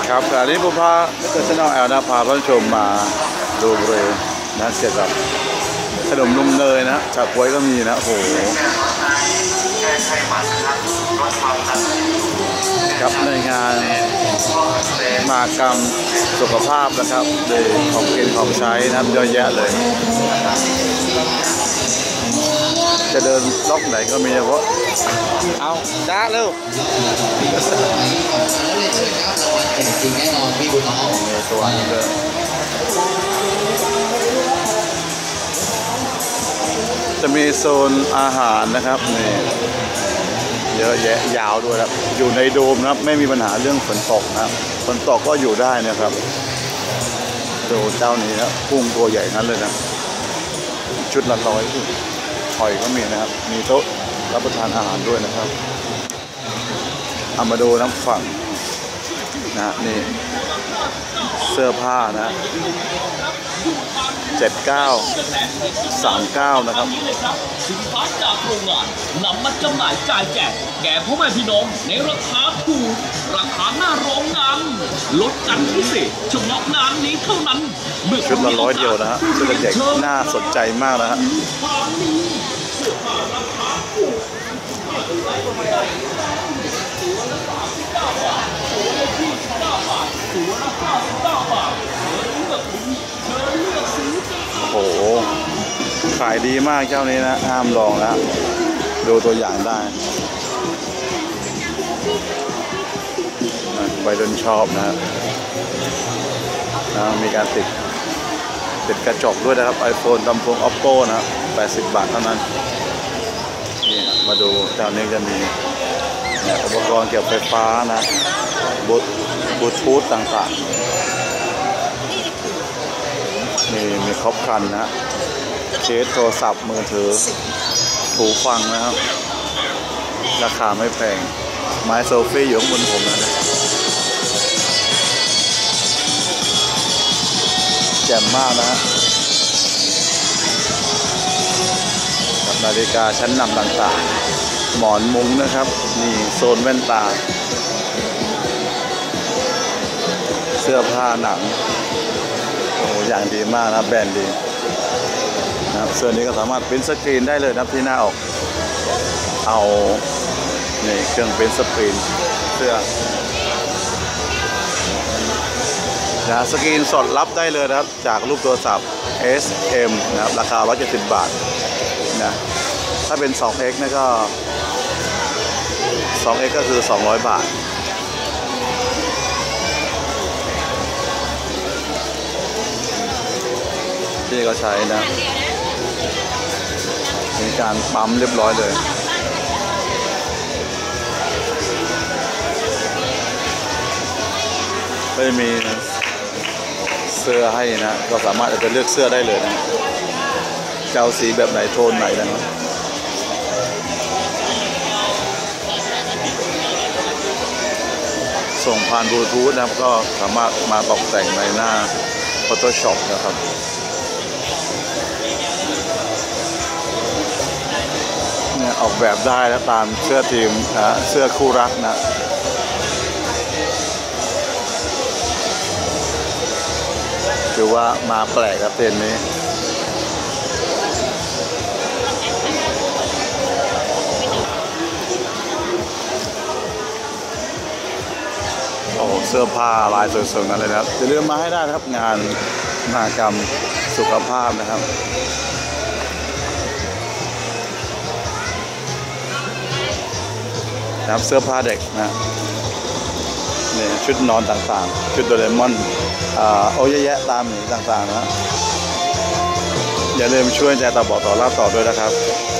ครับอันนี้ผมพาเกิดชนอแอลนะพาท่านชมมาดูบริเวณนะเกี่ยวกับขนมนมเนยนะชาป่วยก็มีนะโอ้โหครับในงานมหกรรมสุขภาพนะครับโดยของกินของใช้นะเยอะแยะเลยจะเดินล็อกไหนก็มีเฉพาะเอาจ้าเร็วจริงแน่นอนพี่บุญน้องมีตัวนี้เลยจะมีโซนอาหารนะครับนี่เยอะแยะยาวด้วยครับอยู่ในโดมนะครับไม่มีปัญหาเรื่องฝนตกนะครับฝนตกก็อยู่ได้นะครับดูเจ้านี้นะกุ้งตัวใหญ่นั้นเลยนะชุดละ100หอยก็มีนะครับมีโต๊ะรับประทานอาหารด้วยนะครับเอามาดูน้ำฝั่งนะนี่เสื้อผ้านะ7939นะครับสินค้าจากโรงงานนำมาจำหน่ายจ่ายแจกแก่พ่อแม่พี่น้องในราคาถูกราคาหน้าโรงงานลดกันพิเศษเฉพาะงานนี้เท่านั้นชุดละ100เดียวนะฮะชุดเด็กน่าสนใจมากนะฮะโอ้โหขายดีมากเจ้านี้นะห้ามลองนะดูตัวอย่างได้ใบดนชอบนะมีการติดกระจกด้วยนะครับ iPhone ลำโพง Oppo นะ80 บาทเท่านั้นนี่มาดูเจ้านี้จะมีอุปกรณ์เกี่ยวกับไฟฟ้านะบลูทูธต่างๆมีครบครันนะเคสโทรศัพท์มือถือหูฟังนะครับราคาไม่แพงไม้โซฟี่อยู่ข้างบนผมนะแจ่มมากนะฮะนาฬิกาชั้นนำต่างๆหมอนมุ้งนะครับนี่โซนแว่นตาเสื้อผ้าหนังโอ้อย่างดีมากนะแบรนด์ดีนะครับเสื้อนี้ก็สามารถปริ้นสกรีนได้เลยนะที่หน้าออกเอานี่เครื่องปริ้นสกรีนเสื้อนะสกรีนสดรับได้เลยนะครับจากรูปโทรศัพท์ SM นะครับราคา170 บาทนะถ้าเป็น 2X นี่ก็ 2X ก็คือ200 บาทที่ก็ใช้นะมีการปั๊มเรียบร้อยเลยไม่มีเสื้อให้นะก็สามารถจะเลือกเสื้อได้เลยนะเจ้าสีแบบไหนโทนไหนนะส่งผ่านบลูทูธนะครับก็สามารถมาตกแต่งในหน้า Photoshop นะครับเนี่ยออกแบบได้แล้วตามเสื้อทีมเสื้อคู่รักนะคือว่ามาแปลกครับเทรนนี้โอ้เสื้อผ้าลายสวยๆกันเลยนะครับอย่าลืมมาให้ได้นะครับงานมหกรรมสุขภาพนะครับเสื้อผ้าเด็กนะนี่ชุดนอนต่างๆชุดโดเรมอนโอ้เยอะแยะตามนี้ต่างๆนะอย่าลืมช่วยแชร์ต่อบอกต่อเล่าต่อด้วยนะครับ